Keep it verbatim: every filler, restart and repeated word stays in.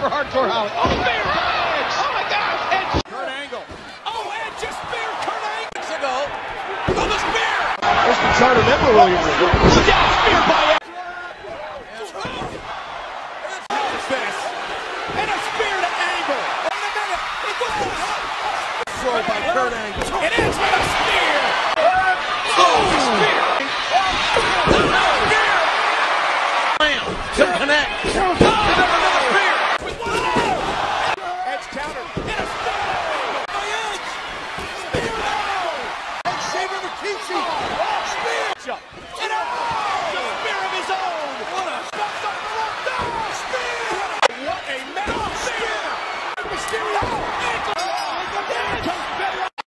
for Hardcore Holly. Oh, spear by Edge. Oh, my gosh. Edge. Kurt Angle. Oh, Edge just speared Kurt Angle. Ago. Oh, the spear. There's the Charter Member Williams. Look out. Spear by Edge. And a spear to Angle. In a minute. He goes. Throw by Kurt Angle. It ends with a spear. Oh, spear. To connect. Oh, another spear. Edge counter. And a spear. By Edge. Spear. Edge saving Rikishi.